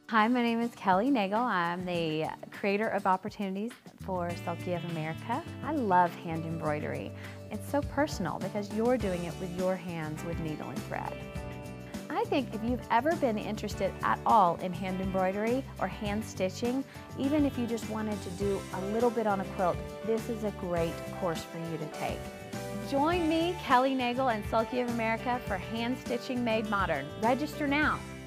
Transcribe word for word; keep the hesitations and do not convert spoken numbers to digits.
Hi, my name is Kelly Nagel. I'm the creator of opportunities for Sulky of America. I love hand embroidery. It's so personal because you're doing it with your hands with needle and thread. I think if you've ever been interested at all in hand embroidery or hand stitching, even if you just wanted to do a little bit on a quilt, this is a great course for you to take. Join me, Kelly Nagel and Sulky of America for Hand Stitching Made Modern. Register now.